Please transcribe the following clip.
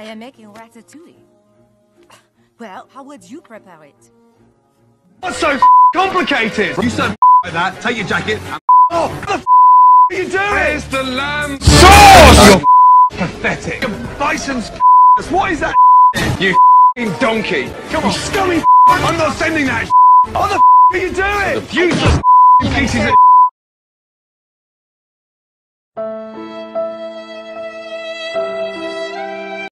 am making ratatouille. Well, how would you prepare it? What's so complicated? You said like that. Take your jacket. Oh, what the are you doing? Where's the lamb sauce? You're pathetic. Bison's what is that? You donkey. Come on, scummy. I'm not sending that. What the are you doing? Useless pieces of